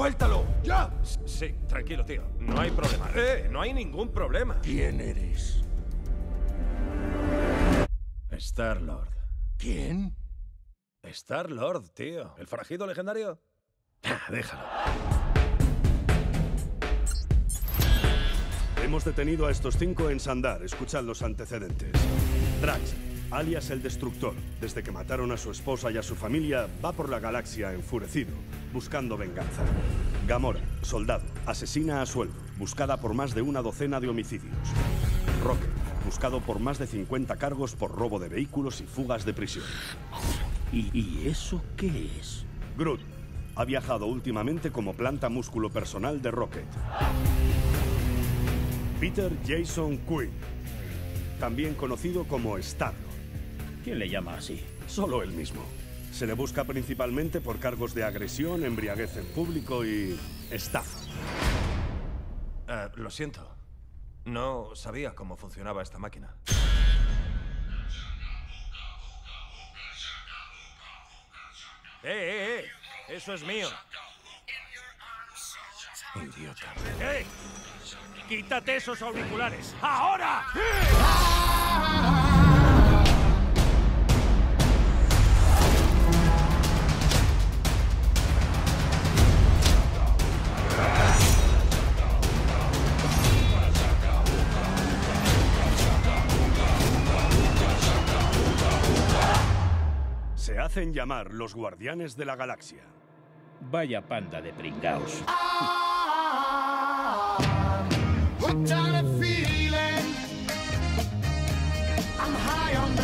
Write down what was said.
¡Suéltalo! ¡Ya! Sí, tranquilo, tío. No hay problema. No hay ningún problema. ¿Quién eres? Star-Lord. ¿Quién? Star-Lord, tío. ¿El forajido legendario? Déjalo. Hemos detenido a estos 5 en Sandar. Escuchad los antecedentes. Drax, alias el Destructor, desde que mataron a su esposa y a su familia, va por la galaxia enfurecido, buscando venganza. Gamora, soldado, asesina a sueldo, buscada por más de una docena de homicidios. Rocket, buscado por más de 50 cargos por robo de vehículos y fugas de prisión. ¿Y eso qué es? Groot, ha viajado últimamente como planta músculo personal de Rocket. Peter Jason Quill, también conocido como Star-Lord. ¿Quién le llama así? Solo él mismo. Se le busca principalmente por cargos de agresión, embriaguez en público y estafa. Lo siento. No sabía cómo funcionaba esta máquina. ¡Eh! ¡Eso es mío! Idiota. ¡Quítate esos auriculares! ¡Ahora! Se hacen llamar los Guardianes de la Galaxia. Vaya panda de pringaos. Hooked on a feeling. I'm high on the